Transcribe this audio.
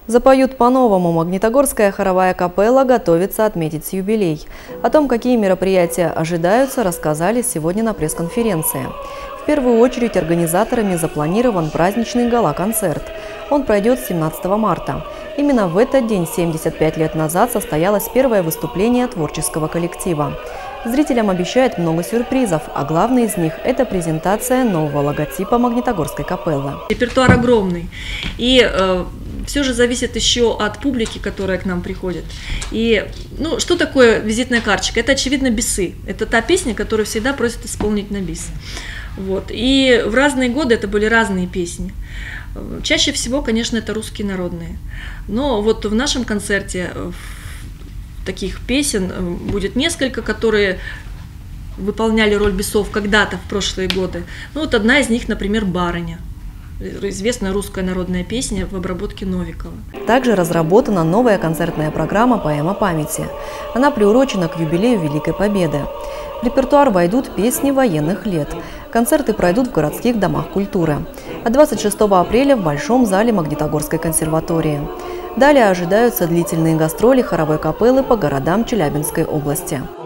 Запоют по-новому. Магнитогорская хоровая капелла готовится отметить юбилей. О том, какие мероприятия ожидаются, рассказали сегодня на пресс-конференции. В первую очередь организаторами запланирован праздничный гала-концерт. Он пройдет 17 марта. Именно в этот день, 75 лет назад, состоялось первое выступление творческого коллектива. Зрителям обещают много сюрпризов, а главный из них – это презентация нового логотипа Магнитогорской капеллы. Репертуар огромный. И все же зависит еще от публики, которая к нам приходит. И что такое визитная карточка? Это, очевидно, бисы. Это та песня, которую всегда просят исполнить на бис. Вот. И в разные годы это были разные песни. Чаще всего, конечно, это русские народные. Но вот в нашем концерте таких песен будет несколько, которые выполняли роль бисов когда-то в прошлые годы. Вот одна из них, например, «Барыня». Известная русская народная песня в обработке Новикова. Также разработана новая концертная программа «Поэма памяти». Она приурочена к юбилею Великой Победы. В репертуар войдут песни военных лет. Концерты пройдут в городских домах культуры. А 26 апреля в Большом зале Магнитогорской консерватории. Далее ожидаются длительные гастроли хоровой капеллы по городам Челябинской области.